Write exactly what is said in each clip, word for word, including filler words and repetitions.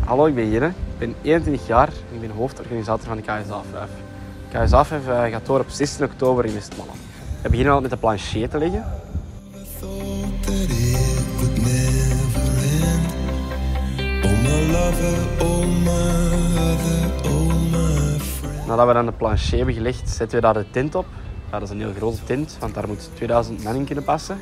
Hallo, ik ben Jere. Ik ben eenentwintig jaar en ik ben hoofdorganisator van de K S A vijf. K S A vijf uh, gaat door op zestien oktober in Westmalle. We beginnen al met de plancher te leggen. Nadat we dan de plancher hebben gelegd, zetten we daar de tent op. Ja, dat is een heel grote tent, want daar moet tweeduizend man in kunnen passen.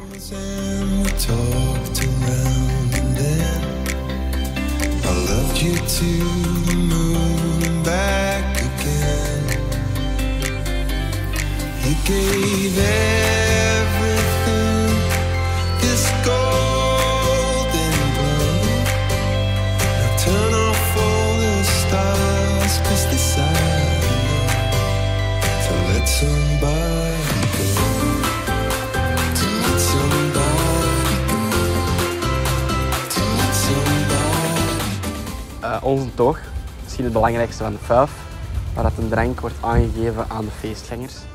Uh, onze toog, misschien het belangrijkste van de vijf, waar dat een drank wordt aangegeven aan de feestgangers.